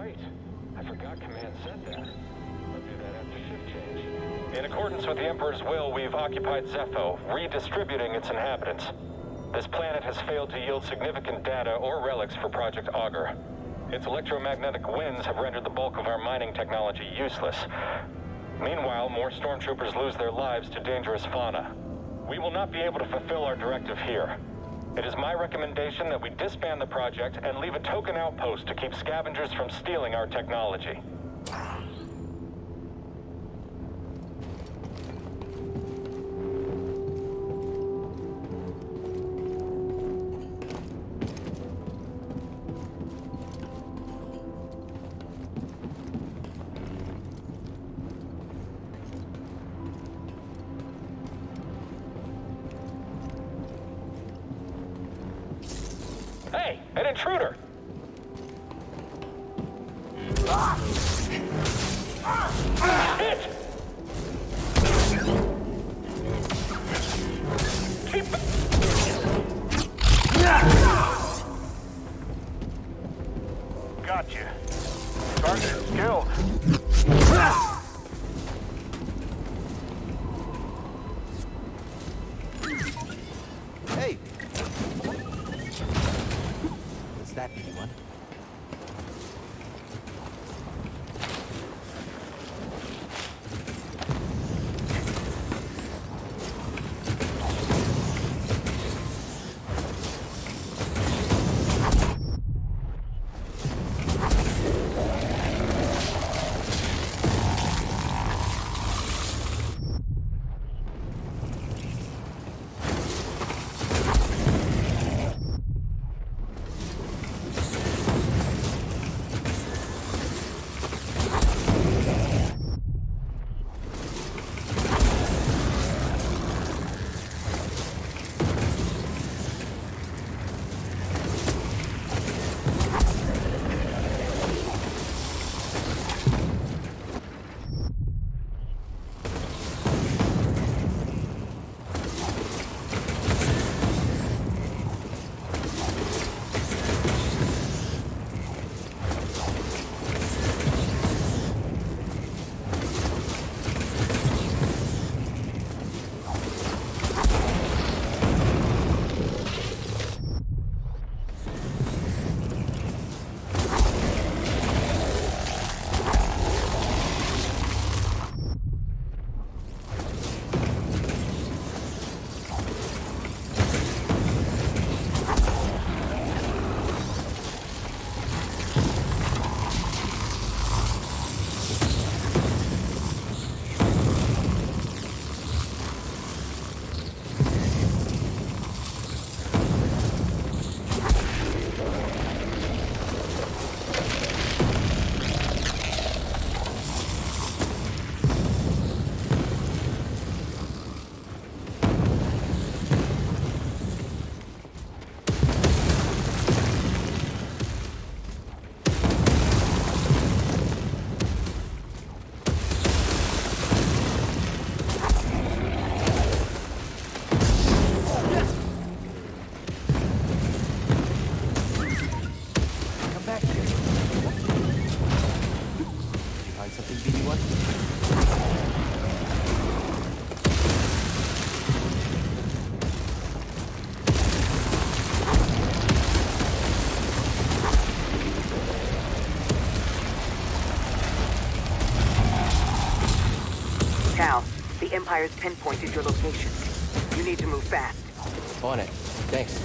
Wait, I forgot Command said that. I'll do that after shift change. In accordance with the Emperor's will, we've occupied Zepho, redistributing its inhabitants. This planet has failed to yield significant data or relics for Project Augur. Its electromagnetic winds have rendered the bulk of our mining technology useless. Meanwhile, more stormtroopers lose their lives to dangerous fauna. We will not be able to fulfill our directive here. It is my recommendation that we disband the project and leave a token outpost to keep scavengers from stealing our technology. Hey, an intruder! Hit! Keep... Gotcha. Target is killed. Hey! What's that, anyone? The Empire's pinpointed your location. You need to move fast. On it. Thanks.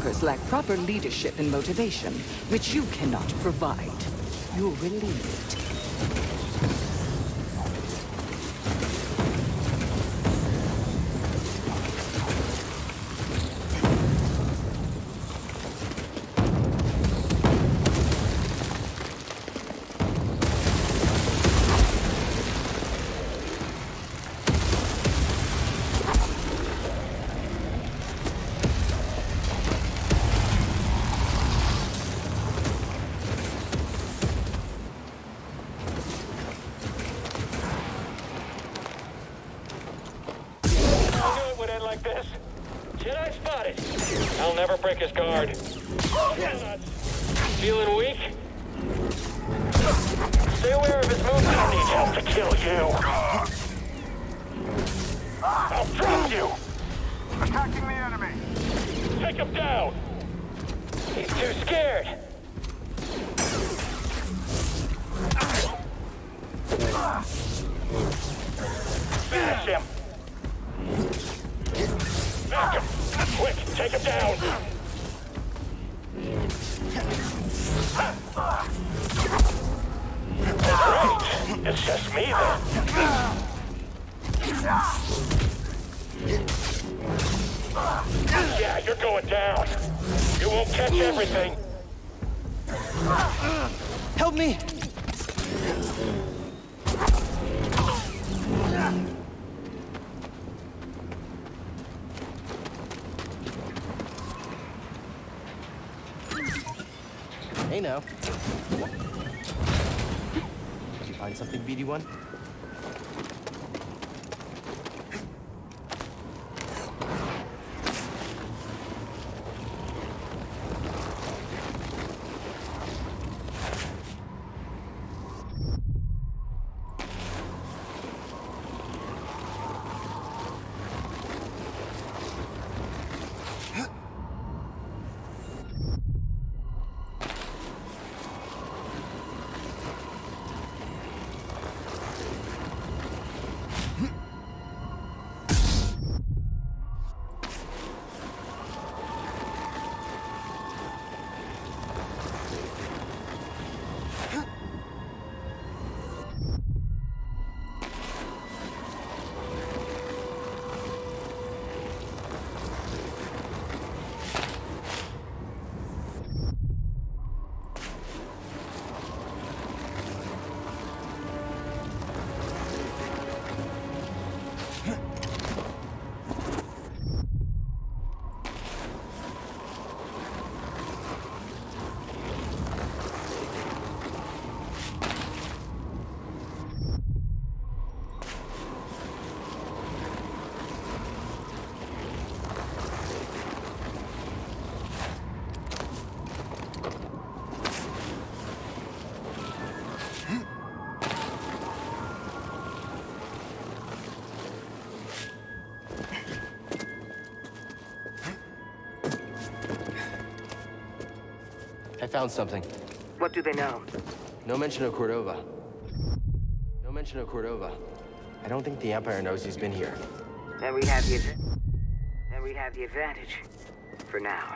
Emperors lack proper leadership and motivation, which you cannot provide. You're relieved. Like this. Jedi spotted. I'll never break his guard. Feeling weak? Stay aware of his movement. I need help to kill you. I'll drop you. Attacking the enemy. Take him down. He's too scared. Finish him. Back him! Quick, take him down! Great! It's just me then. Yeah, you're going down. You won't catch everything. Help me! Hey now. Did you find something, BD1? I found something. What do they know? No mention of Cordova. No mention of Cordova. I don't think the Empire knows he's been here. Then we have the advantage. For now.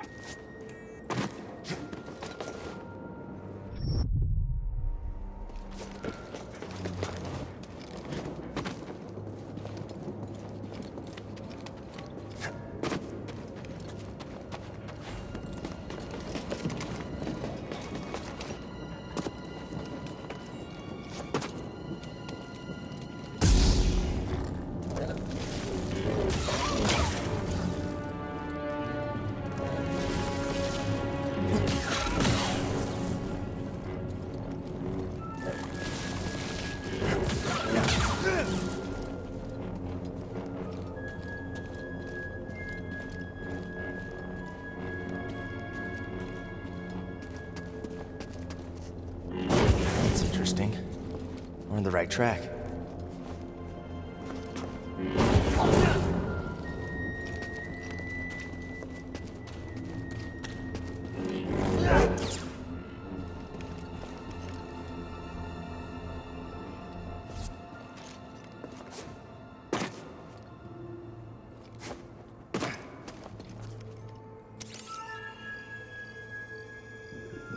We're on the right track.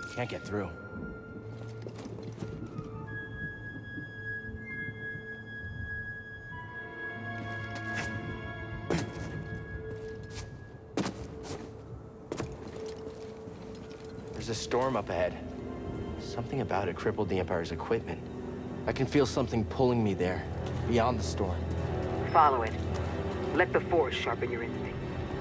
Can't get through. There's a storm up ahead. Something about it crippled the Empire's equipment. I can feel something pulling me there, beyond the storm. Follow it. Let the Force sharpen your instinct.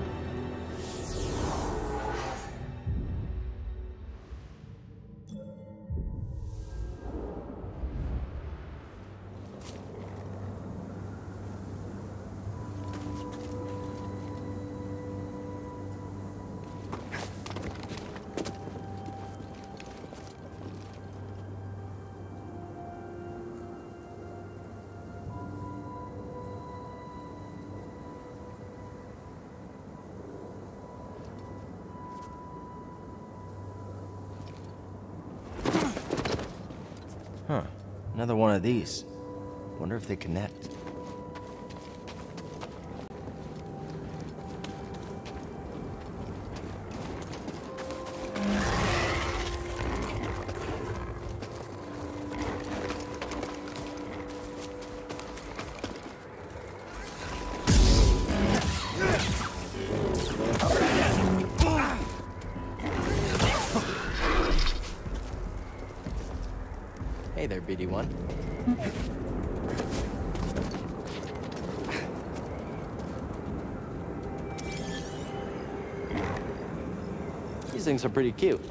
Huh. Another one of these. Wonder if they connect. Hey there, BD1. These things are pretty cute.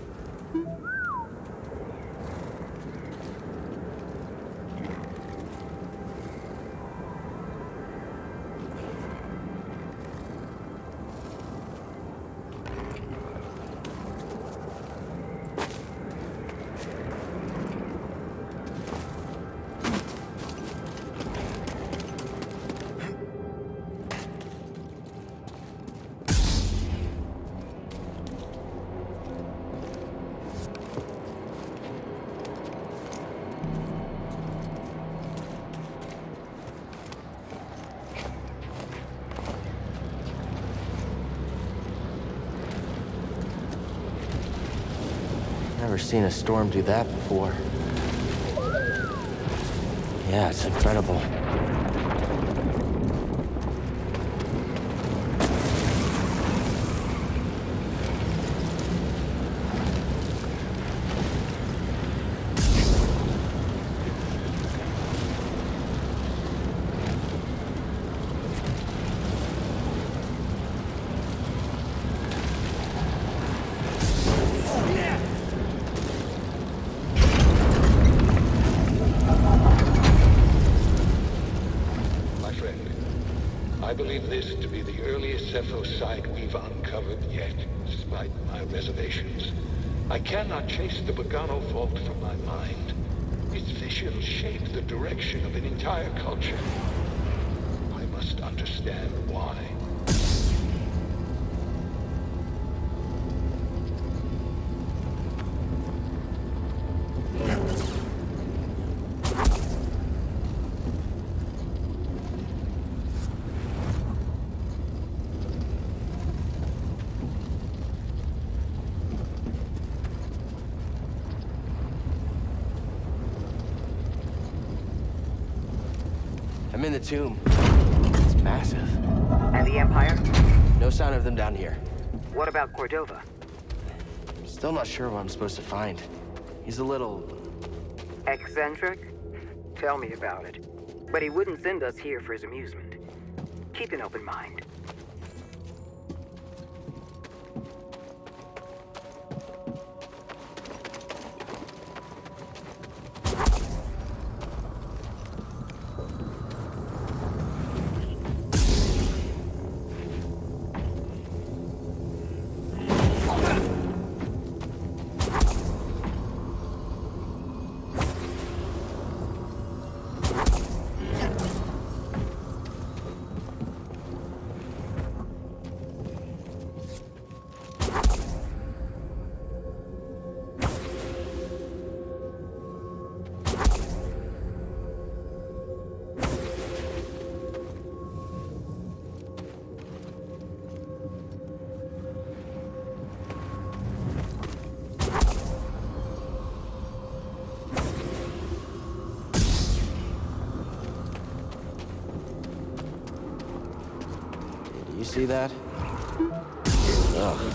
Never seen a storm do that before. Yeah, it's incredible. I believe this to be the earliest Zeffo site we've uncovered yet, despite my reservations. I cannot chase the Bogano fault from my mind. Its vision shaped the direction of an entire culture. I must understand why. I'm in the tomb. It's massive. And the Empire? No sign of them down here. What about Cordova? Still not sure what I'm supposed to find. He's a little... Eccentric? Tell me about it. But he wouldn't send us here for his amusement. Keep an open mind. see that? Ugh.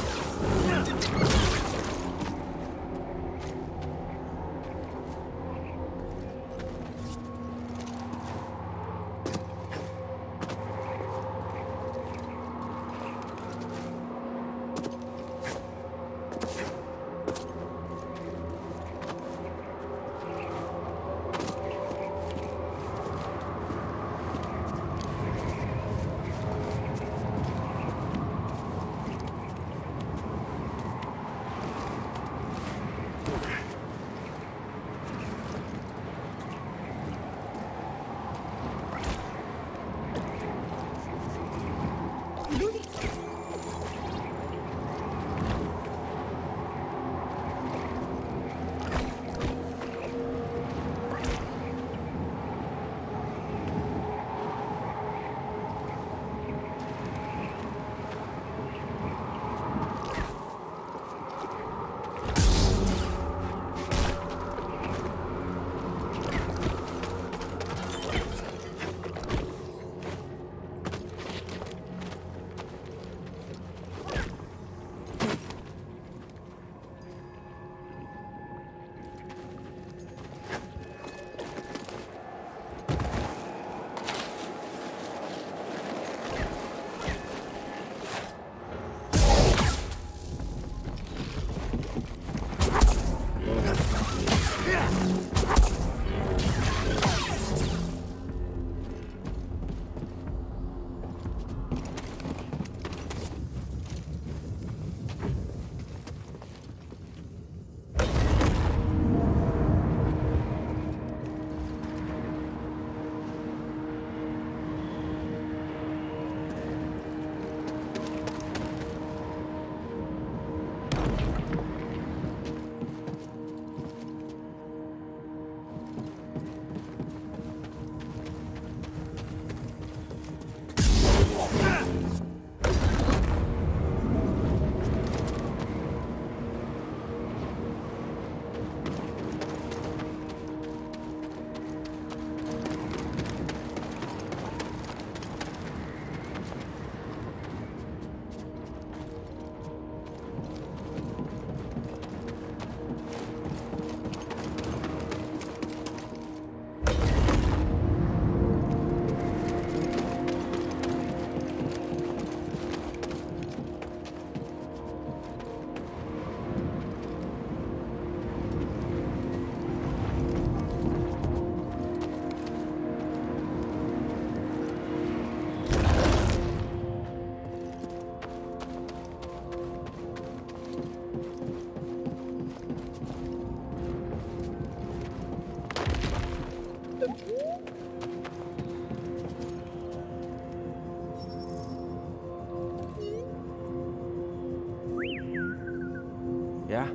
Yeah?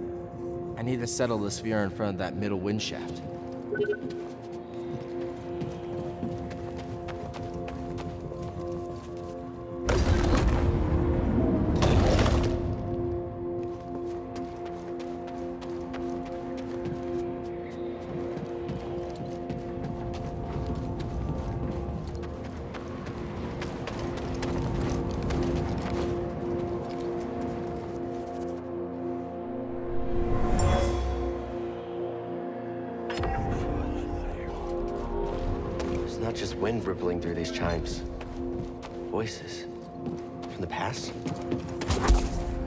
I need to settle the sphere in front of that middle wind shaft. Not just wind rippling through these chimes. Voices. From the past?